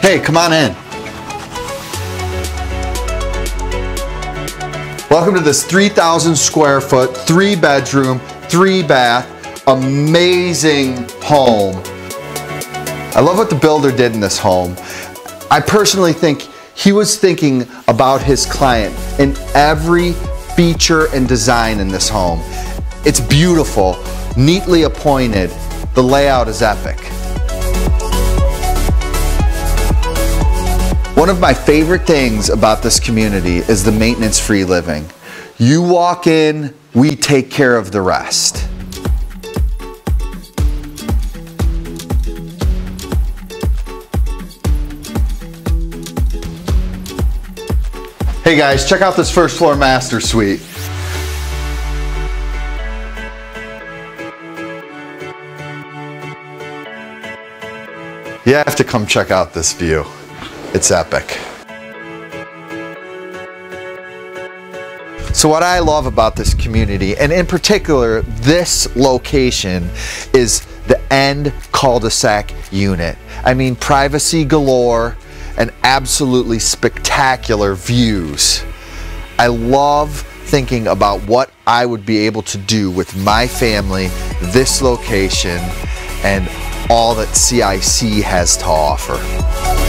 Hey, come on in. Welcome to this 3,000 square foot, 3-bedroom, 3-bath, amazing home. I love what the builder did in this home. I personally think he was thinking about his client in every feature and design in this home. It's beautiful, neatly appointed. The layout is epic. One of my favorite things about this community is the maintenance-free living. You walk in, we take care of the rest. Hey guys, check out this first floor master suite. You have to come check out this view. It's epic. So what I love about this community, and in particular this location, is the end cul-de-sac unit. I mean, privacy galore and absolutely spectacular views. I love thinking about what I would be able to do with my family, this location, and all that CIC has to offer.